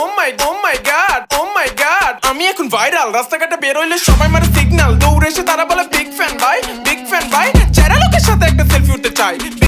Oh my god, oh my god, আমি এখন viral রাস্তাঘাটে বের হইলে সবাই মারে সিগন্যাল দৌড়ে এসে তারা বলে বিগ ফ্যান ভাই, বিগ ফ্যান ভাই, যারা লোকের সাথে একটা সেলফি উঠতে চাই।